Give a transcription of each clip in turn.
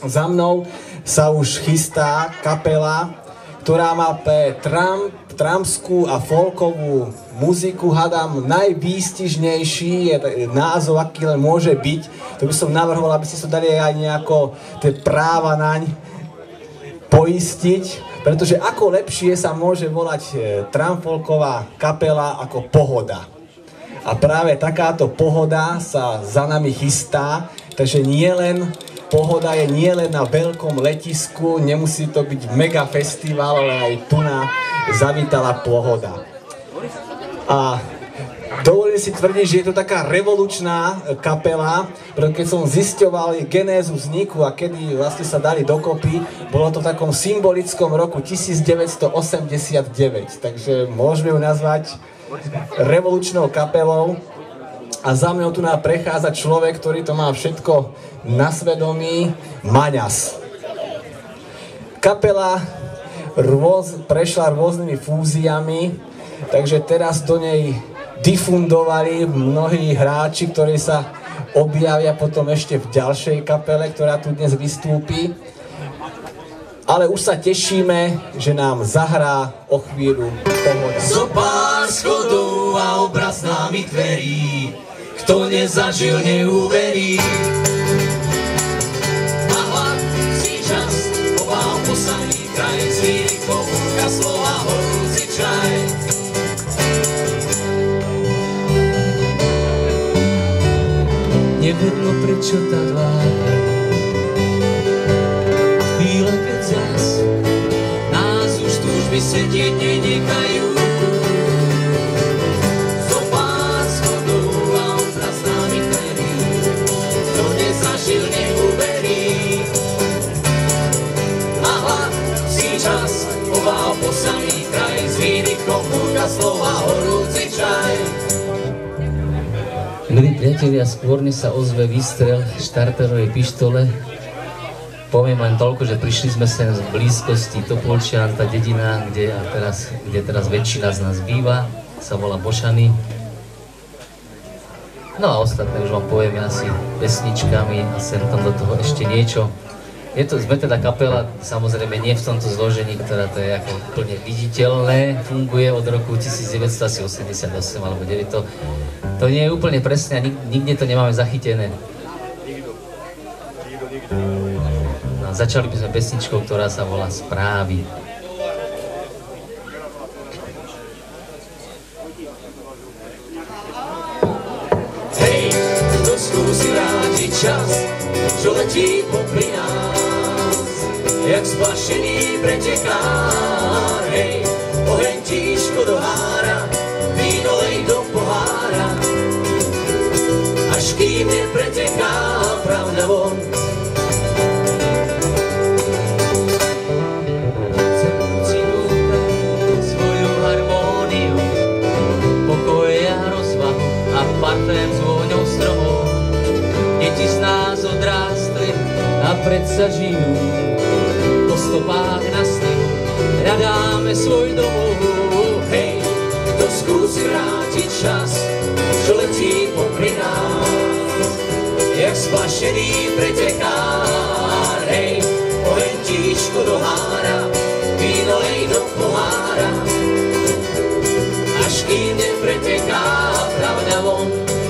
Za mnou sa už chystá kapela, ktorá má pre trampskú a folkovú muziku, hádam, najvýstižnejší je názov, aký len môže byť. To by som navrhoval, aby ste sa dali aj nejako tie práva naň poistiť, pretože ako lepšie sa môže volať trampfolková kapela ako Pohoda. A práve takáto pohoda sa za nami chystá, takže Pohoda je nielen na veľkom letisku, nemusí to byť mega festival, ale aj tu zavítala Pohoda. A dovolím si tvrdiť, že je to taká revolučná kapela, pretože keď som zisťoval genézu vzniku a kedy vlastne sa dali dokopy, bolo to v takom symbolickom roku 1989, takže môžeme ju nazvať revolučnou kapelou. A za mňou tu prechádza človek, ktorý to má všetko na svedomí, Maňas. Kapela prešla rôznymi fúziami, takže teraz do nej difundovali mnohí hráči, ktorí sa objavia potom ešte v ďalšej kapele, ktorá tu dnes vystúpi. Ale už sa tešíme, že nám zahrá o chvíľu Pohoda. Zo pár schodov a obraz námi tverí, kto nezažil, neuverí. A hladcí čas, obál posaný kraj, z lírikov húka slova, horúci čaj. Nevedno prečo tá dláka, chvíle keď zas nás už túžby sedieť nenechajú. Po samý kraj, z výdychom húka slova, horúci čaj. Milí priatelia, skôr než sa ozve výstrel štarterovej pištole, poviem len toľko, že prišli sme sem z blízkosti Topolčian, tá dedina, kde teraz väčšina z nás býva, sa volá Bošany. No a ostatné už vám poviem asi pesničkami a sem tam do toho ešte niečo. Sme teda kapela, samozrejme nie v tomto zložení, ktorá to je ako úplne viditeľné, funguje od roku 1988 alebo 9. To nie je úplne presné a nikde to nemáme zachytené. No, začali by sme pesničkou, ktorá sa volá Správy. Hej, kto skúsi vrátiť čas, čo letí popri nás, jak splašený pretekár. Hej, oheň tížko do hára, víno lej do pohára, až kým nepreteká pravda von. Chcem si dúchať svoju harmóniu, pokoje a rozvahu a parfém s vôňou stromov. Deti z nás odrástli a predsa žijú po stopách na snehu, hľadáme svoj domov. Hej, kto skúsi vrátiť čas, čo letí popri nás, jak splašený pretekár. Hej, oheň tížko do hára, víno lej do pohára, až kým nepreteká pravda von.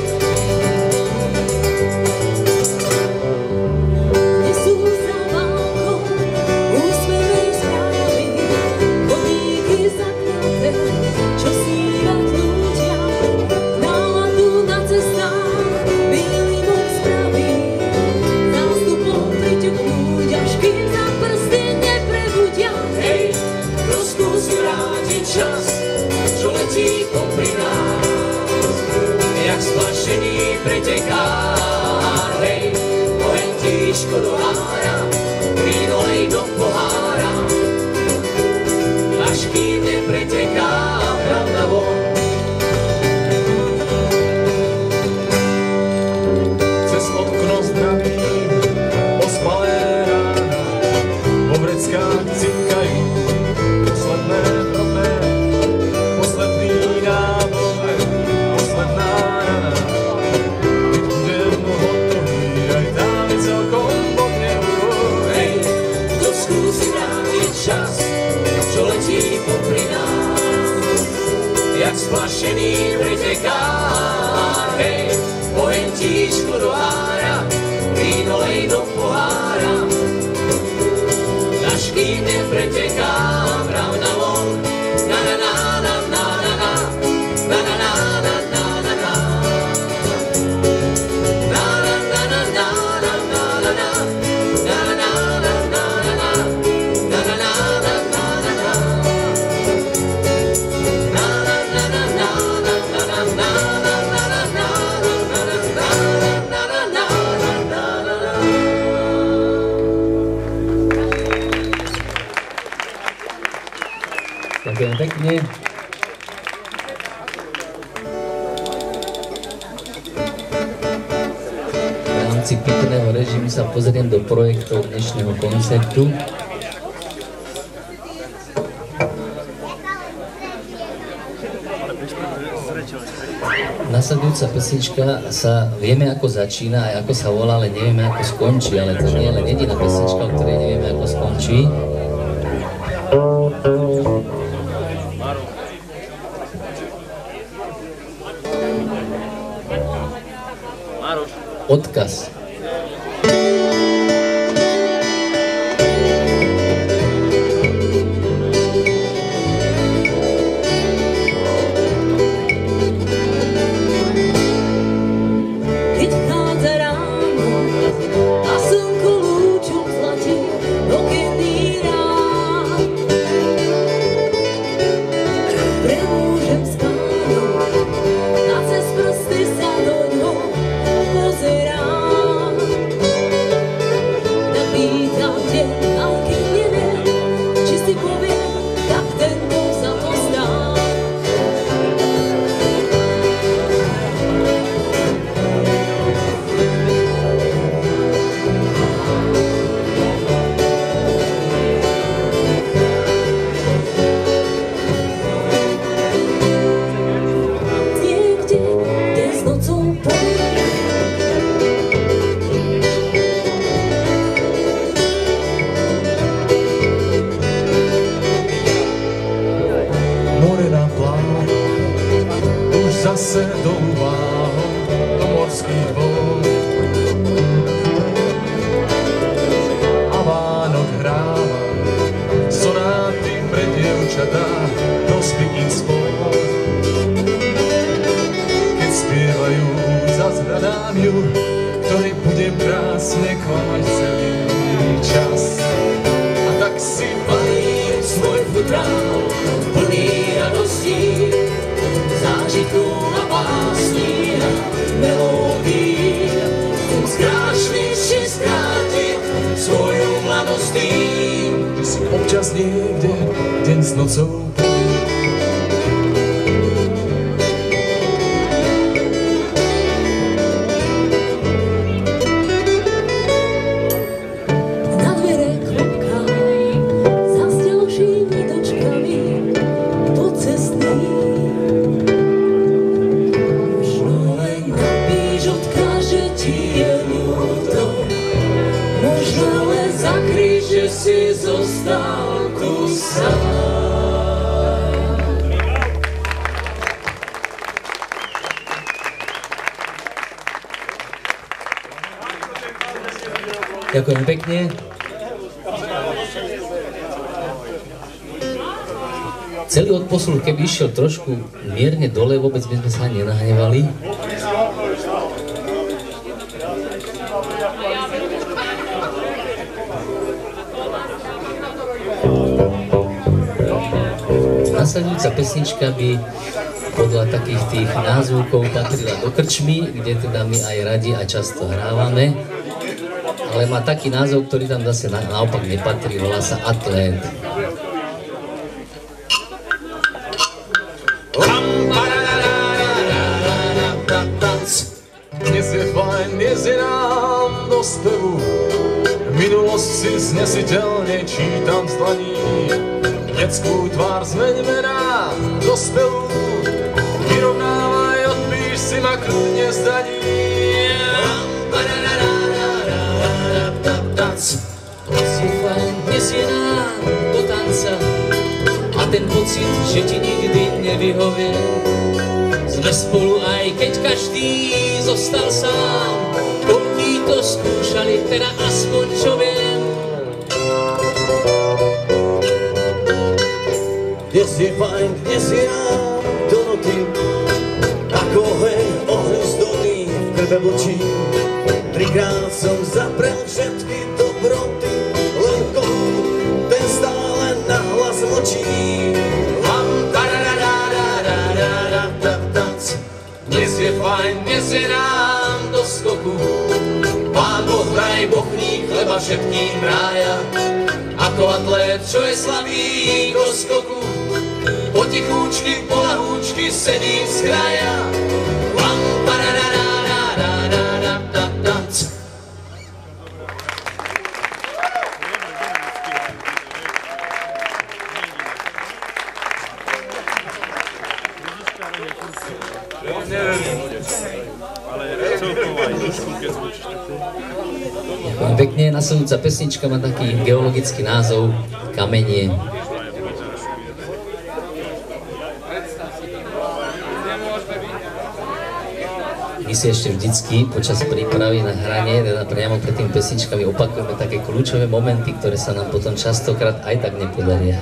Čas, čo letí popri nás, jak splašený pretekár. Hej, oheň tížko do hára, víno lej do pohára, až kým nepreteká pravda von. Cez okno zdravím ospalé rána, po vreckách cinkajú posledné drobné. splašený preteká. Hej, pojem tíšku do hára, víno lej do pohára. Až kým nepreteká, prav na von, na na na na na na na, na na na na na na na. Na na na na na na na na na, na na na na na na na, na na na na na na na. Ďakujem pekne. V rámci pitného režimu sa pozriem do projektov dnešného koncertu. Nasledujúca pesnička sa vieme ako začína aj ako sa volá, ale nevieme ako skončí, ale to nie je len jediná pesnička, o ktorej nevieme ako skončí. Odkaz. Zase dolů váhou do morských vod a Vánok hráva sonáty pre dievčatá rozbitých spod. Keď spievajú, zas hľadám ju, ktorý bude krásne klamať celý čas. A tak si balím svoj futrál plný radostí, zážitku a básní a melódií. Skrášliš či skrátiť svoju mladosť tým, že si občas niekde deň s nocou Ďakujem pekne. Celý odposluch, keby išiel trošku mierne dole, vôbec by sme sa nenahnevali. Nasledujúca pesnička by podľa takých tých názvukov patrila do krčmy, kde teda my aj radi a často hrávame. Ale má taký názov, ktorý tam zase naopak nepatrí, volá sa Atlét. Dnes je fajn, dnes je nám do spevu, minulosť si znesiteľne čítam z dlaní. Detskú tvár zmeňme na dospelú, vyrovnávaj, odpíš si ma kľudne z daní. Dnes je fajn, dnes je nám do tanca a ten pocit, že ti nikdy vyhovie. Sme spolu aj keď každý zostal sám, koľký to skúšali, teda aspoň čo viem. Dnes je fajn, dnes je nám do noty, ako oheň ohňuzdný v krve vlčí. Trikrát som zaprel všetky dobroty, len kohu ten stále nahlas mlčí. Dnes je fajn, dnes je nám do skoku, Pán Boh vraj bochní chleba všetkým rája. Ako atlét, čo je slabý do skoku, potichúčky, polahúčky sedím z kraja. Ďakujem pekne. Nasledujúca pesnička má taký geologický názov Kamenie. My si ešte vždycky počas prípravy na hranie, teda priamo pred tými pesničkami opakujeme také kľúčové momenty, ktoré sa nám potom častokrát aj tak nepodaria.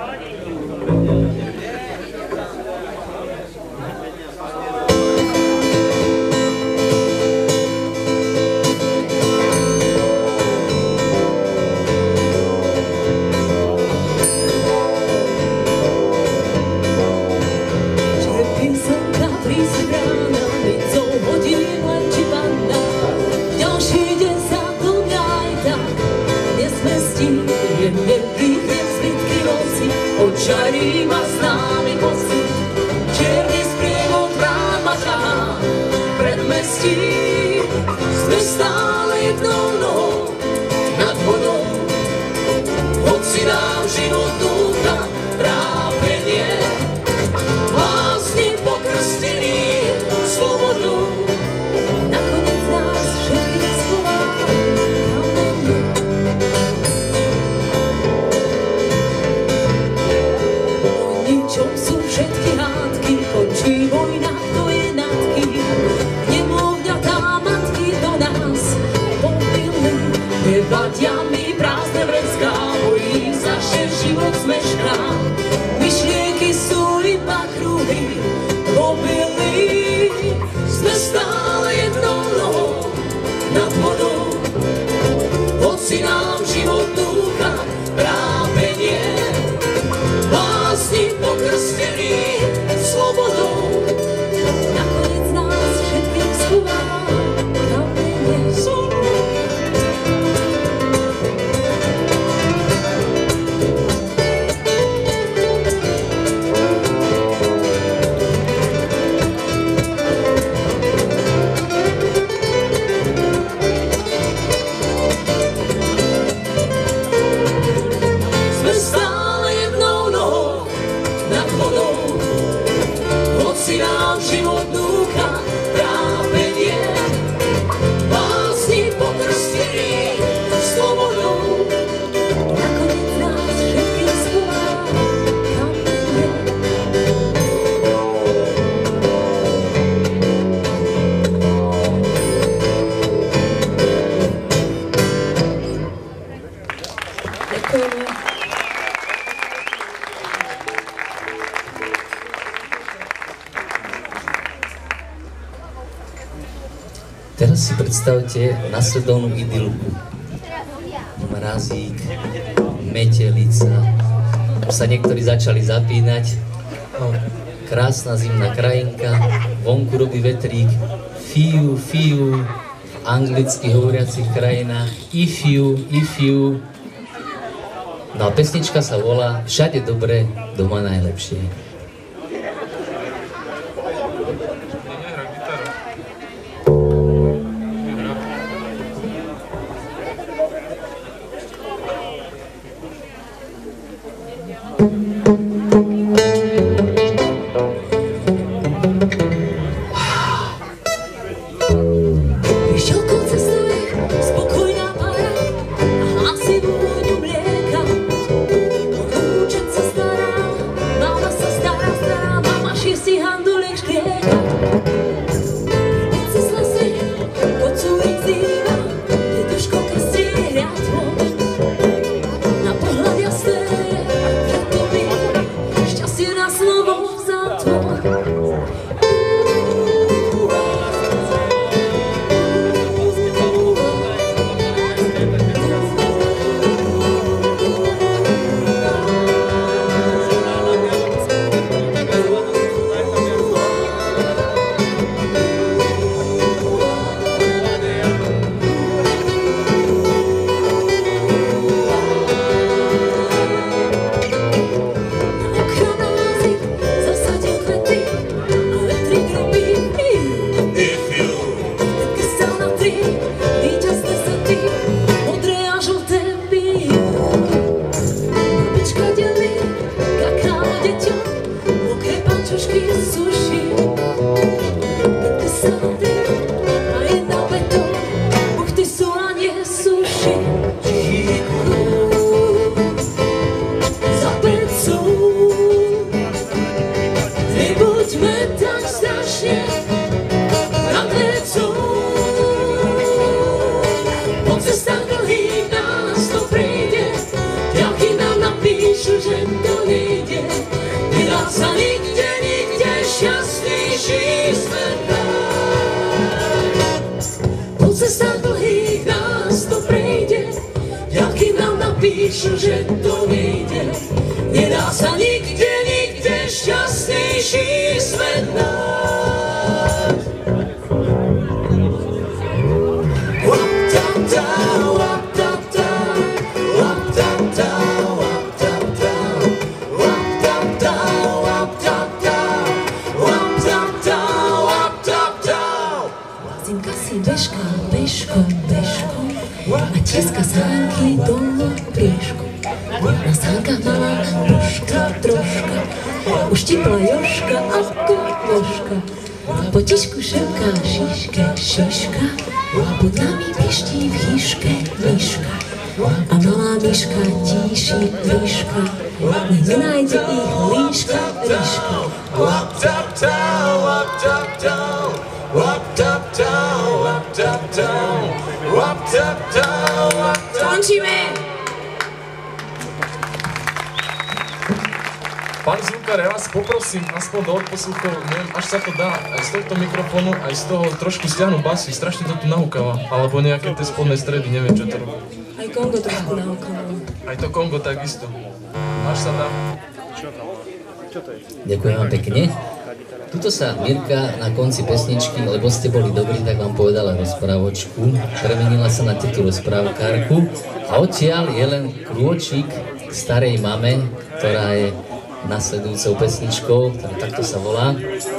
Teraz si predstavte nasledovnú idylku. Mrazík, metelica, už sa niektorí začali zapínať. Krásna zimná krajinka, vonku robí vetrík, fiu, fiu, v anglicky hovoriacich krajinách, if you. No a pesnička sa volá Všade dobre, doma najlepšie. Sa píšu, že to nejde. Nedá sa nikde, nikde šťastnejší svet nájsť. Zimka si bežka, bežkom, bežkom a tieska sánky dolu priežku. Na sánkach malá puška troška, už tipla Jožka ako ložka. Potišku šepká šiške, šiška, pod nami piští v chyške myška. A malá myška tíši líška, nenájde ich líška, líška. Wap tap down, wap tap down, wap tap down, wap tap down, wap tap down, wap tap. Končíme! Pán zvukár, ja vás poprosím, aspoň do odposluchov, neviem, až sa to dá, aj z tohto mikrofónu, aj z toho trošku stiahnu basy, strašne to tu nahúkava, alebo nejaké tie spodné stredy, neviem, čo to robí. Aj Kongo trošku nahúkalo. Aj to Kongo takisto. Až sa dá. Ďakujem vám pekne. Tuto sa Mirka na konci pesničky, lebo ste boli dobrí, tak vám povedala rozprávočku. Premenila sa na tetu rozprávkárku a odtiaľ je len krôčik k starej mame, ktorá je nasledujúcou pesničkou, ktorá takto sa volá.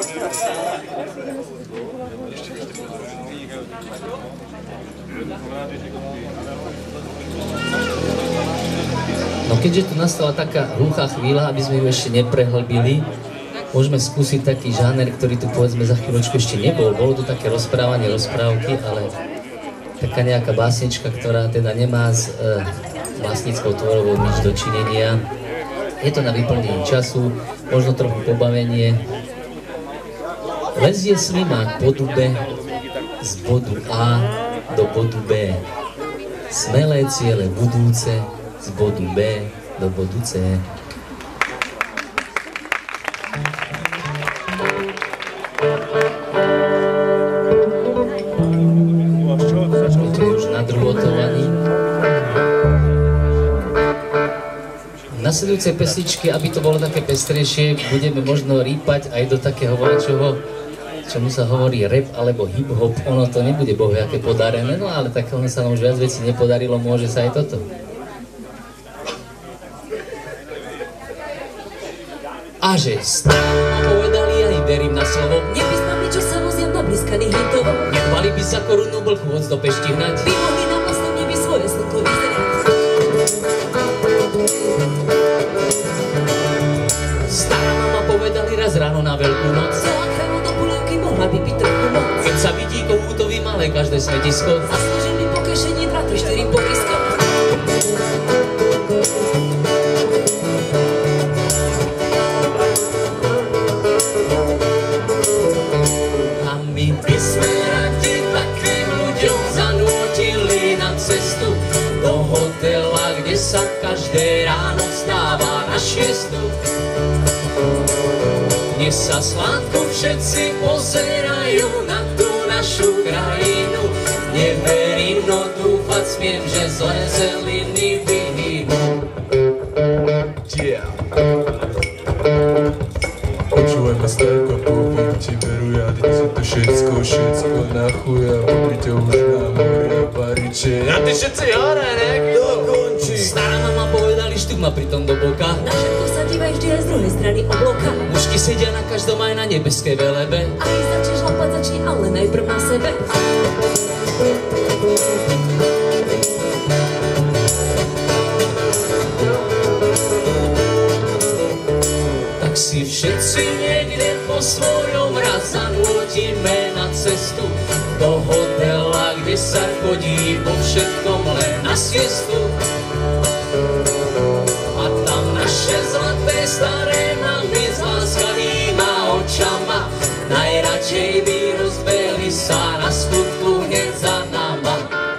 No keďže tu nastala taká hlúchá chvíľa, aby sme ju ešte neprehlbili, môžeme skúsiť taký žáner, ktorý tu povedzme za chvíľočku ešte nebol. Bolo tu také rozprávanie, rozprávky, ale taká nejaká básnička, ktorá teda nemá s básnickou tvorbou nič dočinenia. Je to na vyplnenie času, možno trochu pobavenie. Lezie slimák po dube z bodu A do bodu B. Smelé ciele budúce z bodu B do bodu C. Tu je už nadruhotovaný. V nasledujúcej pesničke, aby to bolo také pestrejšie, budeme možno rýpať aj do takého voľačoho, čomu sa hovorí rap alebo hip-hop. Ono to nebude bohviaké podarené, no ale tak ono sa nám už viac vecí nepodarilo, môže sa aj toto. A že stále povedali, ja im verím na slovo. Nepísnami, čo sa vozia na blízkaných hitov. Nedbali by za korunu blchu hoď do Pešti hnať. Vymohli na vlastnom nebi svoje slnko vyzerať. Stará mama povedali raz ráno na veľkú noc. Za ochranu do polievky mohla by byť trochu moc. Keď sa vidí kohútovi malé každé smetisko. Zaslúžili po kešení 2-3-4 porisko. A my by sme radi takým ľuďom zanútili na cestu do hotela, kde sa každé ráno vstáva na 6. Dnes sa sládko všetci pozerajú na tú našu krajinu. Neverím, no dúfať smiem, že zlé zeliny vyhynú. Yeah. Počúvajme starko, poviem ti veru, ja teď sa to všetko na chuja, popríte už na mori a pariče. A ty všetci hore, nekto končí. Stará mama povedali, štuk ma pritom do boka. Na všetko sa dívaj vždy aj z druhej strany obloka. Mužky sedia na každom aj na nebeskej velebe. A keď začneš lapať, začni ale najprv na sebe. Tak si všetci niekde po svojom raz zanútime na cestu do hotela, kde sa chodí po všetkom len na siestu. A tam naše zlaté staré mamy s láskanýma očama najradšej by rozbehli sa na skutku hneď za náma.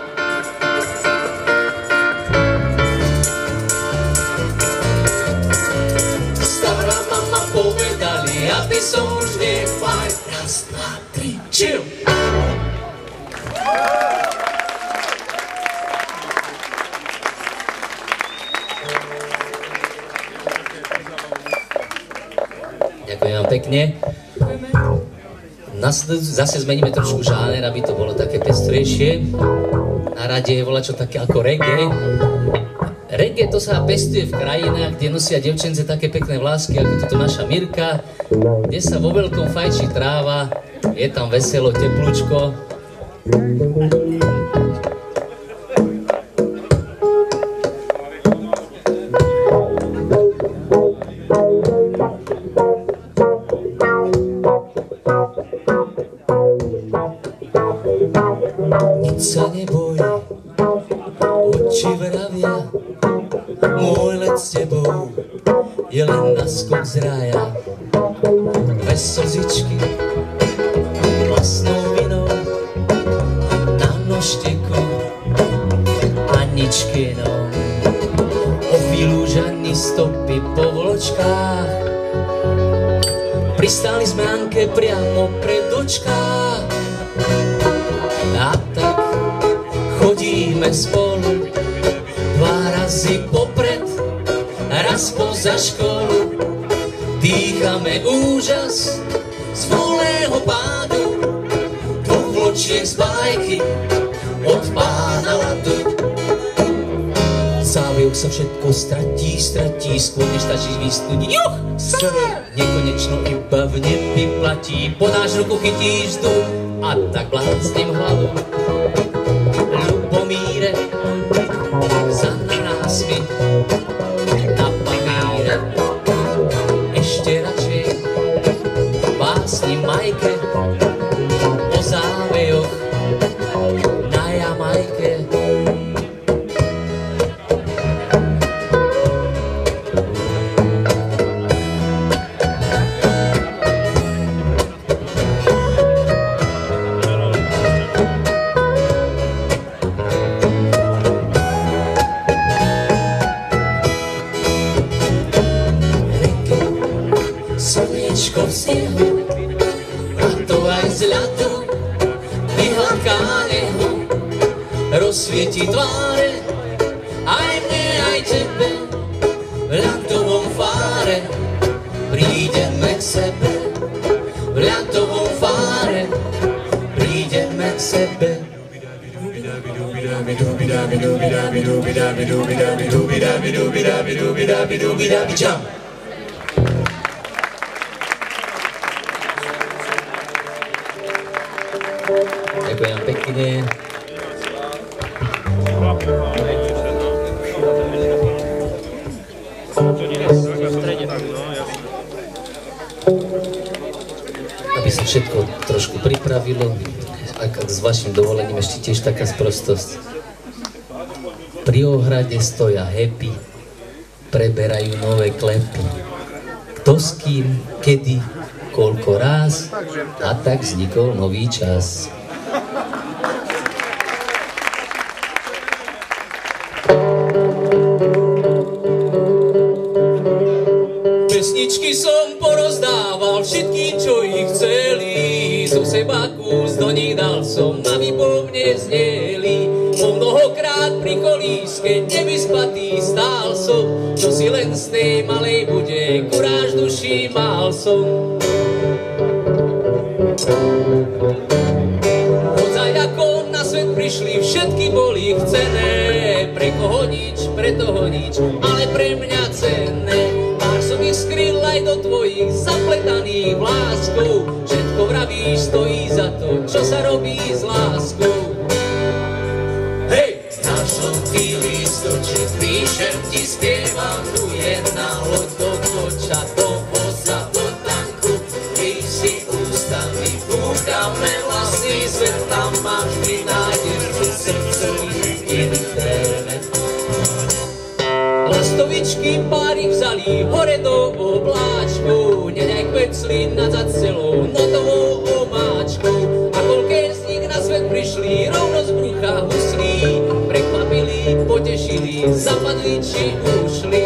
Stará mama povedali, aby som už nefajn. Raz, dva, tri, chill! pekne. Zase zmeníme trošku žáner, aby to bolo také pestrejšie. Na rade je volačo také ako reggae. Reggae to sa pestuje v krajinách, kde nosia devčence také pekné vlásky, ako toto naša Mirka, kde sa vo veľkom fajčí tráva, je tam veselo, teplúčko. Nic sa neboj, oči vravia, môj let s tebou je len naskok z rája. Dve slzičky vlastnou vinou na nožteku Aničkinou. O chvíľu žani stopy po vločkách, pristáli sme Anke priamo pred očkách. A tak chodíme spolu, dva razy popred, raz poza školu. Dýchame úžas z voľného pádu, dvoch vločiek z bajky od pána ľadu. Záviok sa všetko stratí, skôr než stačí vystúdiť. Juch! Sebe nekonečno iba v nebi platí, podáš ruku, chytíš vzduch a tak blácnem hlavu. Ľubomíre, za nás mi na papíre. Ešte radšej básni Majke o závejoch na Jamajke. Slniečko v snehu, a to aj z ľadu, vyhladká nehu, rozsvieti tváre, aj mne, aj tebe, v ľadovom fáre, prídeme k sebe, v ľadovom fáre, prídeme k sebe. Ďakujem pekne. Aby sa všetko trošku pripravilo, ak s vašim dovolením ešte tiež taká sprostosť. Pri ohrade stoja happy, preberajú nové klepy. Kto s kým, kedy, koľko ráz, a tak vznikol nový čas. Pesničky som porozdával všetkým, čo ich chceli, zo seba kus do nich dal som, aby po mne zneli. Po mnohokrát pri kolíske nevyspatý stál som, čo si len z tej malej bude, kuráž duši mal som. Hodzaj ako na svet prišli, všetky boli chcené, pre koho nič, pre toho nič, ale pre mňa cenné. Pár som ich skryl aj do tvojich zapletaných vláskov, všetko vravíš, stojí za to, čo sa robí s láskou. Hej! Na žltý lístoček píšem ti, spievam, tu jedna loď do koča, do voza, do tanku, ty si ústami, púkame vlastný svet, tam máš, vždy nájdeš v srdcový internet. Lastovičky páry vzali hore do obláčkov, nedaj kvecli nad celou notovou omáčkou. A koľké z nich na svet prišli, rovno z brucha huslí, prekvapili, potešili, zapadli či ušli.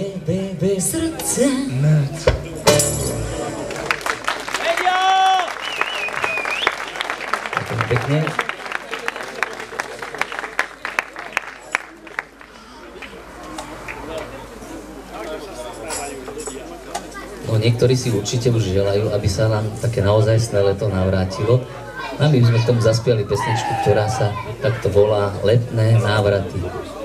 srdce. Ďakujem pekne. No, niektorí si určite už želajú, aby sa nám také naozajstné leto navrátilo. A my sme k tomu zaspiali pesničku, ktorá sa takto volá Letné návraty.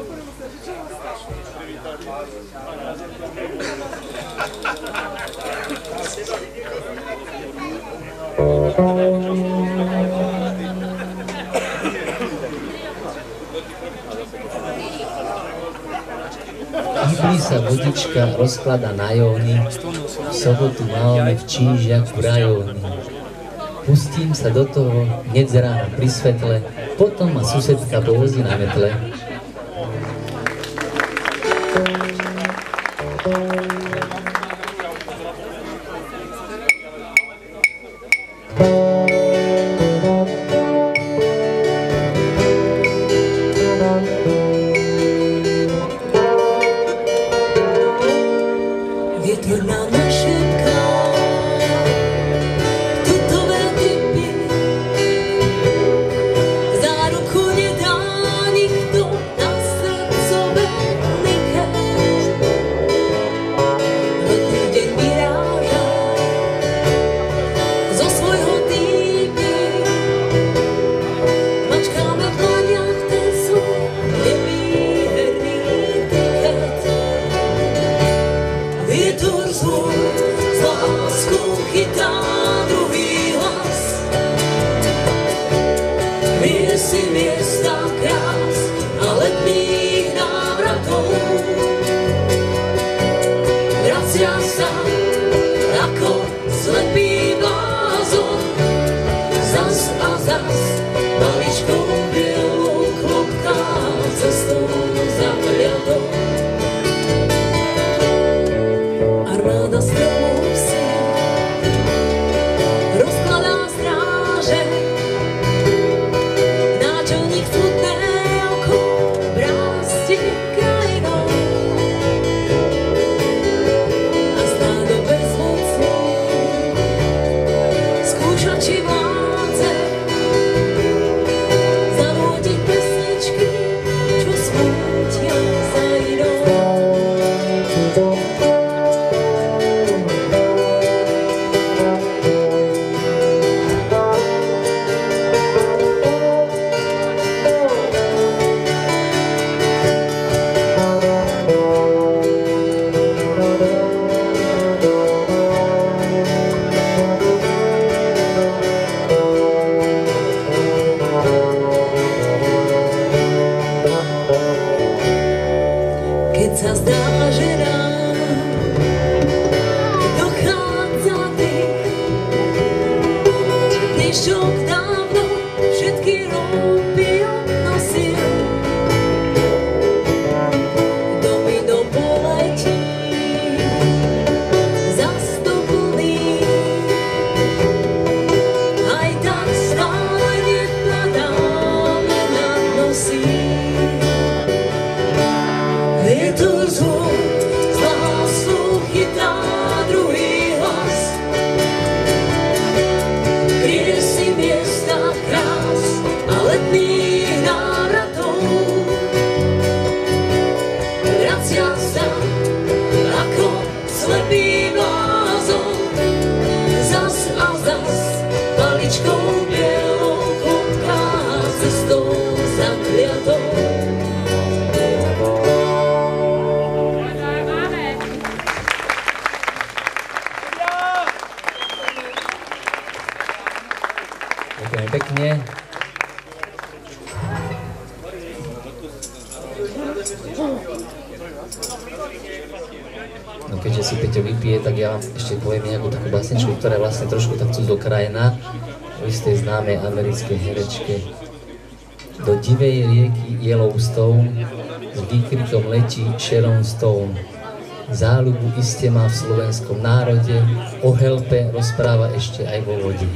Kýbli sa vodička rozklada na jóny, v sobotu máme v Čížiaku rajóny. Pustím sa do toho hneď z rána pri svetle, potom ma susedka povozí na metle. Vietor nám našepká tutové typy, záruku nedá nikto na srdcové nike. Letný deň vyráža zo svojho týpy, mačkáme v dlaniach ten svoj nevýherný tiket. Vietor zvoj s láskou chytá druhý hlas, mie si miesta krás a letných návratov. Vracia sa ako slepý blázon, zas a zas maličkou bielou klopká cestou zakliatou. Armáda stromov si rozkladá stráže, náčelník smutné oko brásti krajinou a stádo bezmocný skúša, či vládze zanútiť pesničky, čo smútia za inou. Keď sa zdá, že nám dochádza dých, dnešok dávno všetky ropy odnosil, domino poletí zas do plný, aj tak stále nepadáme na nosy. Vietor zvoj s láskou chytá druhý hlas, kryje si miesta krás a letných návratov. Vracia sa ako slepý blázon, zas a zas paličkou bielou klopká cestou zakliatou. Ďakujem pekne. No keďže si Peťo vypije, tak ja vám ešte poviem nejakú takú básničku, ktorá je vlastne trošku tak cudzokrajná, o istej známej americkej herečke. Do divej rieky Yellowstone s výkrikom letí Sharon Stone. Záľubu iste má v slovenskom národe, o helpe rozpráva ešte aj vo vode.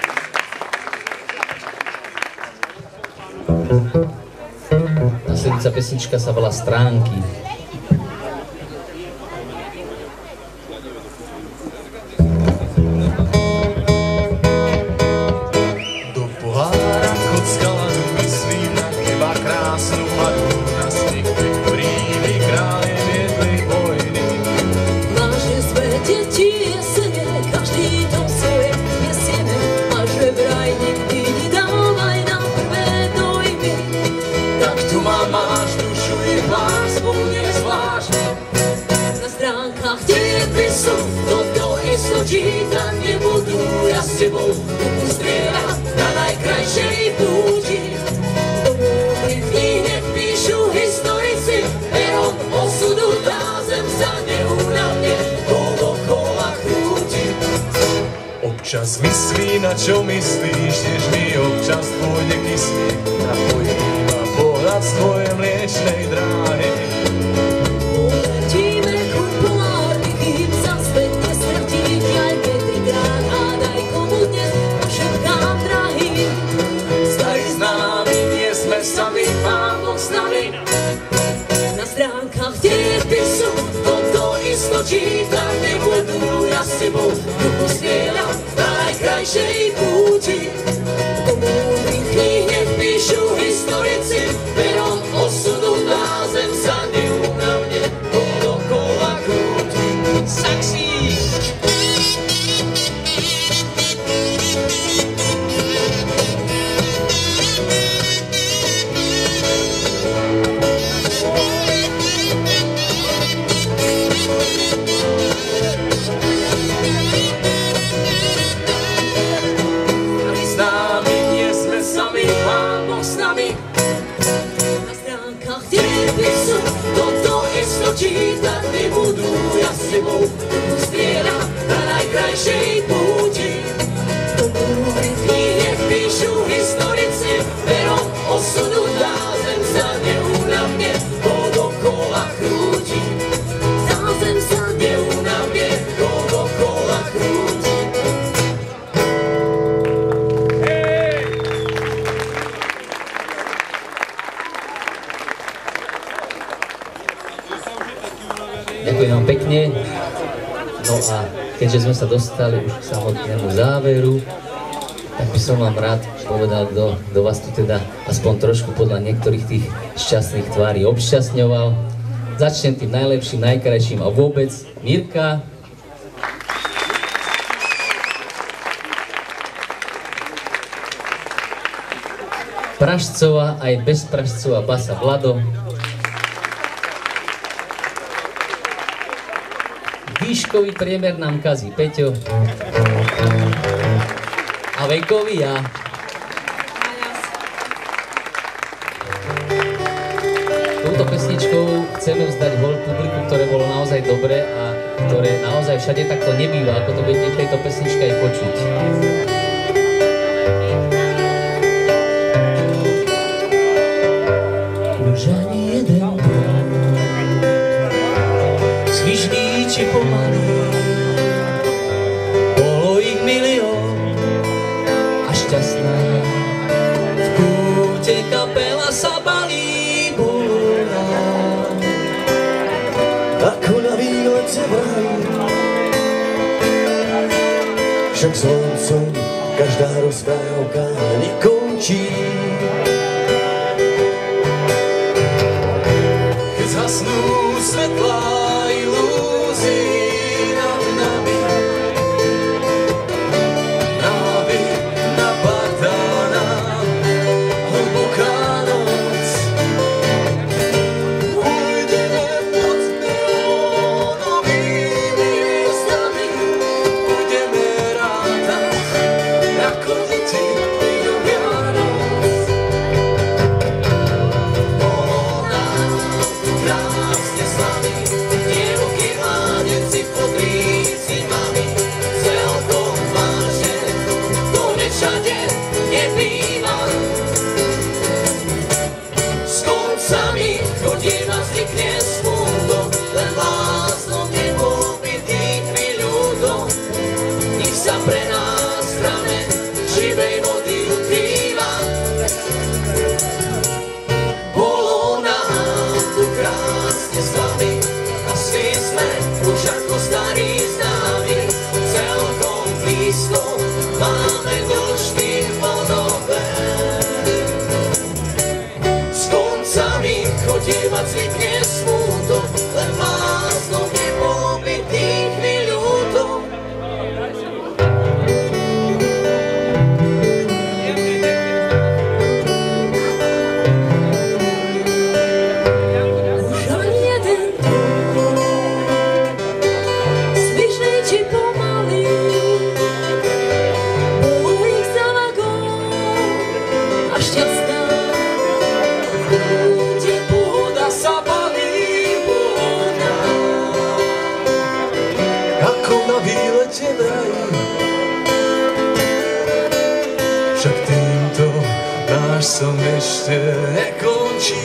Nasledujúca pesnička sa volá Stránky. Do pohára kockala myslím na teba krásnu mladú, na sneh príjmy krále viedli vojny. Vážne svete ti jesene, každý to svoje nesieme, a že vraj nikdy nedávaj na prvé dojmy. Tak tu ma máš, dušu i hlas, úplne zvláštne. Na stránkach dejepisu toto isto čítať nebudú, ja s tebou budú strieľať na najkrajšej púti. Do múdrych kníh nech píšu historici, perom osudu tá zem sa neúnavne dookola krúti. Občas myslí, na čo myslíš, tiež mi občas pôjde kyslík, napojí ma pohľad z tvojej mliečnej dráhy. Uletíme ku polárnych chýb, sa späť nestratí, aj keď trikrát hádaj komu dnes pošepkám drahý. Staj s nami, nie sme sami, Pán Boh s nami. Na stránkach dejepisu toto isto čítať nebudú, ja s tebou duchu strieľam na najkrajšej púti. Do múdrych kníh nech píšu historici, perom osudu na zem sa neúnavne dookola krúti. Saxí! S nami, nie sme sami, Pán Boh s nami. Na stránkach dejepisu toto isto čítať nebudú, ja s tebou budú strieľať na najkrajšej púti. Do múdrych kníh nech píšu historici, perom osudu tá zem sa neúnavne dookola krúti. Tá zem sa neúnavne dookola krúti. Ďakujem vám pekne. No a keďže sme sa dostali už k samotnému záveru, tak by som vám rád povedal, kto vás tu teda aspoň trošku podľa niektorých tých šťastných tvári obšťastňoval. Začnem tým najlepším, najkrajším a vôbec Mirka. Pražcová aj bezpražcová basa Vlado. Výškový priemer nám kazí Peťo. A vekový ja. Touto pesničkou chceme vzdať hold publiku, ktoré bolo naozaj dobre a ktoré naozaj všade takto nebýva, ako to budete v tejto pesničke aj počuť. Už ani jeden svižný či pomalý, bolo ich milión a šťastná. V kúte kapela sa balí, bolá ako na výlete v ráji. Však sluncom každá rozprávka nekončí. Keď zhasnú svetlá ilúzií nad nami, navy napadá nám hlboká noc. Ujdeme pod neónovými hviezdami, budeme rátať ako deti do Vianoc. chodievať zvykne smútok, len bláznom nebolo by tých ľúto. Však týmto náš som ešte nekončí.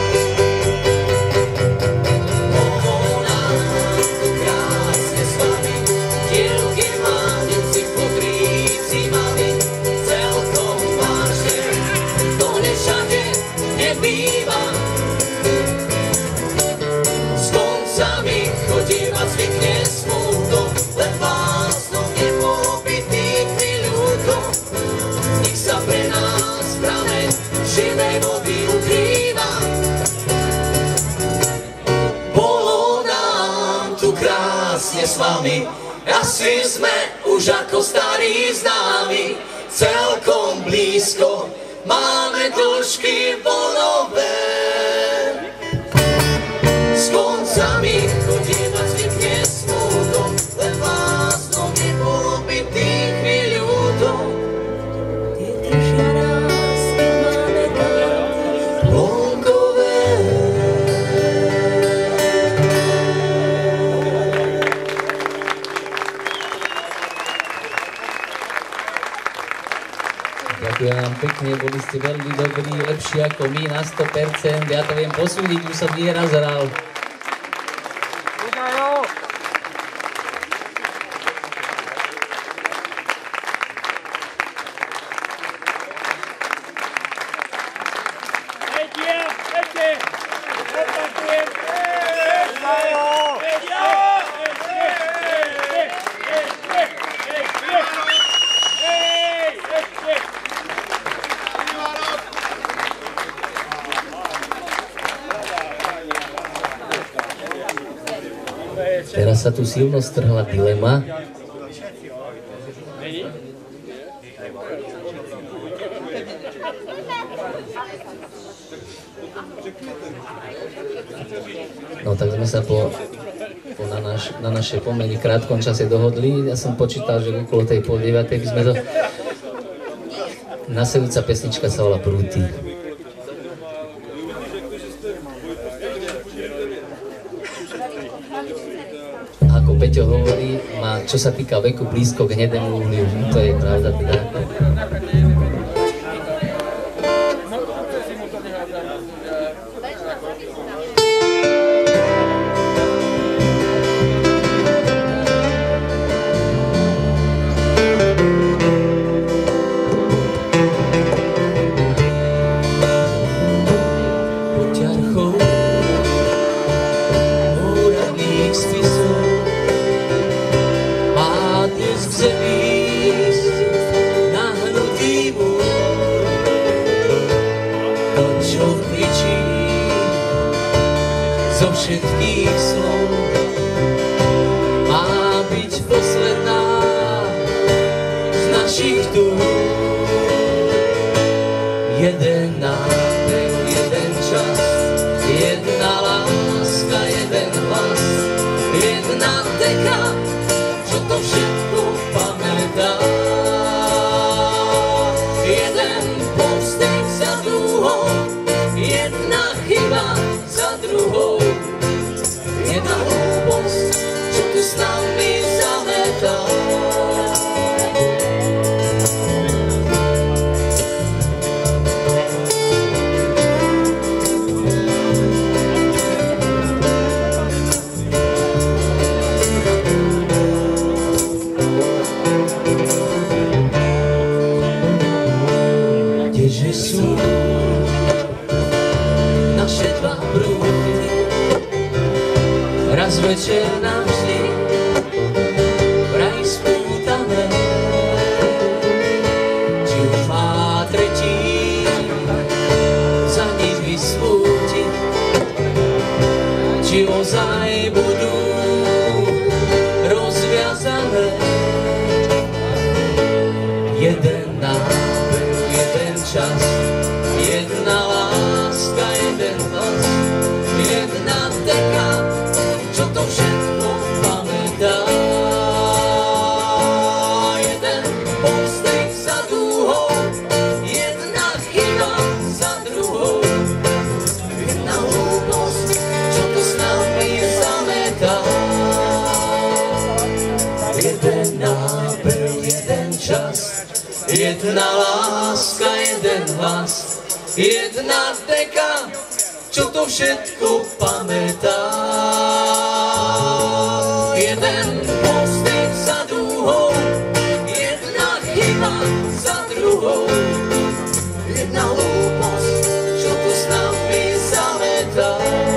Mohol nám tu krásne s vami, dielky mládenci, fotríci mami, celkom vážne, to nevšade nebýva. S koncami chodievať zvykne smútok, len vlastno nebolo by tých ľúto. Nech sa pre nás prameň živej vody ukrýva. Bolo nám tu krásne s vami, asi sme už ako starí známi, celkom blízko máme dĺžky volové. S koncami chodievať zvykne smútok, len vlastno nebolo by tých ľúto. Tie držia nás, keď máme karty plonkové. Ďakujem vám pekne, boli ste veľmi dobrí, lepší ako my na 100%. Ja to viem posúdiť, už som nieraz hral. Teraz sa tu silno strhla dilema. No tak sme sa na našej pomerne krátkom čase dohodli. Ja som počítal, že okolo tej 8:30 by sme to... Nasledujúca pesnička sa volá Prúty. Ako Peťo hovorí, má, čo sa týka veku, blízko k hnedému uhliu. To je pravda teda. Zo všetkých slov má byť posledná z našich dúb. Jeden nádej, jeden čas, jedna láska, jeden hlas, jedna deka, čo to všetko pamätá. Jeden povzdech za druhou, jedna chyba za druhou. Jedna hlúposť, čo tu s nami zametá. Kdeže sú naše dva prúdy, raz večer navždy vraj spútané. Či už má tretí za nich vysvútiť, či ozaj budú rozviazané. Jeden nábev, jeden čas, jedna láska, jeden hlas, jedna deka, čo to všetko pamätá. Jeden povzdech za druhou, jedna chyba za druhou, jedna hlúposť, čo to s nami zametá. Jeden nábev, jeden čas, jedna láska, jeden hlas, jedna deka, čo to všetko pamätá. Jeden povzdech za druhou, jedna chyba za druhou, jedna hlúposť, čo tu s nami zametá.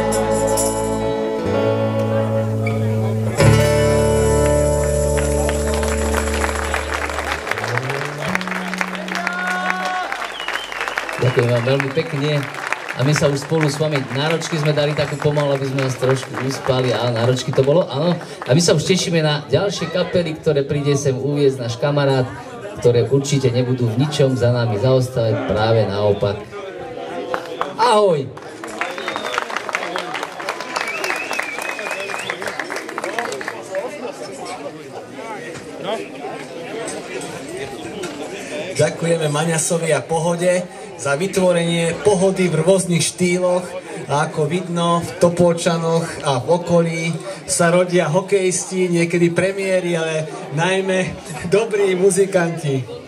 Ďakujem vám veľmi pekne. A my sa už spolu s vami, náročky sme dali takú pomalu, aby sme nás trošku uspali. A náročky to bolo, áno. A my sa už tešíme na ďalšie kapely, ktoré príde sem uviesť náš kamarát, ktoré určite nebudú v ničom za nami zaostávať, práve naopak. Ahoj! Ďakujeme Maňasovi a Pohode za vytvorenie pohody v rôznych štýloch a ako vidno v Topolčanoch a v okolí sa rodia hokejisti, niekedy premiéry, ale najmä dobrí muzikanti.